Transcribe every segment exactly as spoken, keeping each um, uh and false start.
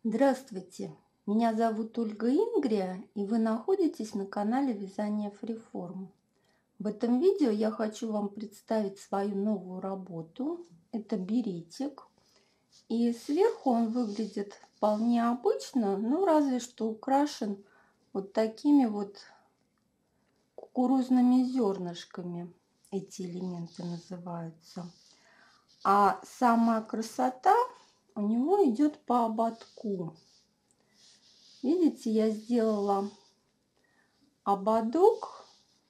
Здравствуйте, меня зовут Ольга Ингрия, и вы находитесь на канале Вязание Freeform. В этом видео я хочу вам представить свою новую работу. Это беретик, и сверху он выглядит вполне обычно, ну разве что украшен вот такими вот кукурузными зернышками. Эти элементы называются. А самая красота у него идет по ободку. Видите, я сделала ободок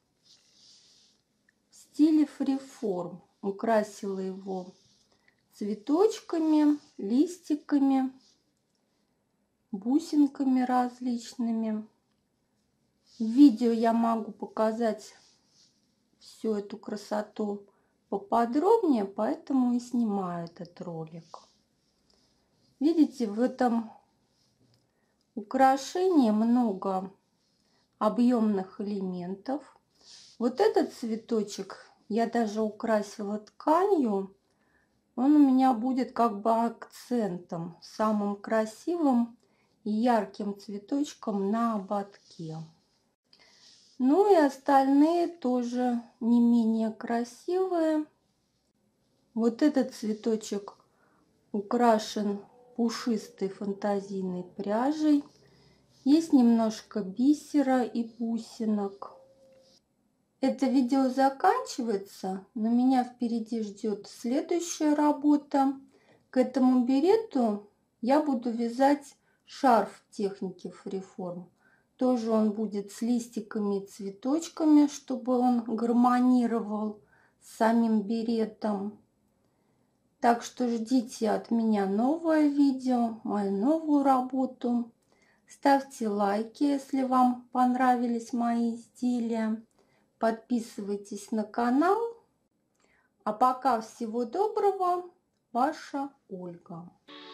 в стиле фриформ. Украсила его цветочками, листиками, бусинками различными. В видео я могу показать всю эту красоту поподробнее, поэтому и снимаю этот ролик. Видите, в этом украшении много объемных элементов. Вот этот цветочек я даже украсила тканью. Он у меня будет как бы акцентом, самым красивым и ярким цветочком на ободке. Ну и остальные тоже не менее красивые. Вот этот цветочек украшен пушистой фантазийной пряжей. Есть немножко бисера и бусинок. Это видео заканчивается, но меня впереди ждет следующая работа. К этому берету я буду вязать шарф техники Freeform. Тоже он будет с листиками и цветочками, чтобы он гармонировал с самим беретом. Так что ждите от меня новое видео, мою новую работу. Ставьте лайки, если вам понравились мои изделия. Подписывайтесь на канал. А пока всего доброго, ваша Ольга.